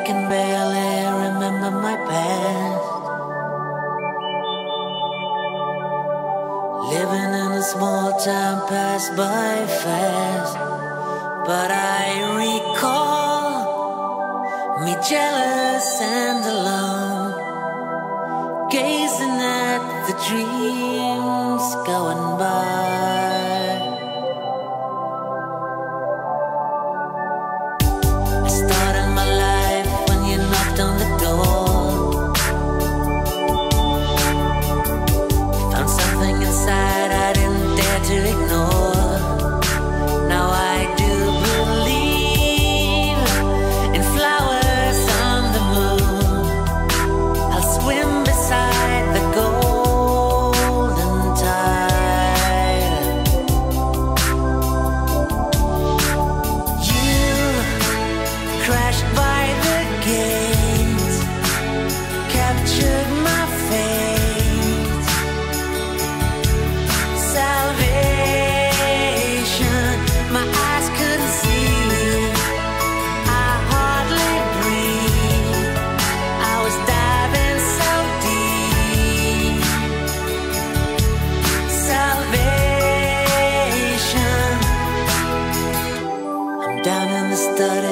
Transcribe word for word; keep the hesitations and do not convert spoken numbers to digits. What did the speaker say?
can barely remember my past. Living in a small town passed by fast, but I recall me jealous and alone, gazing at the dreams going by. I started my life when you knocked on the door. Found something inside I didn't dare to ignore. Now I do believe in flowers on the moon. I'll swim beside the golden tide. You crashed by the gate, captured my fate. Salvation, my eyes couldn't see, I hardly breathed, I was diving so deep. Salvation, I'm down in the study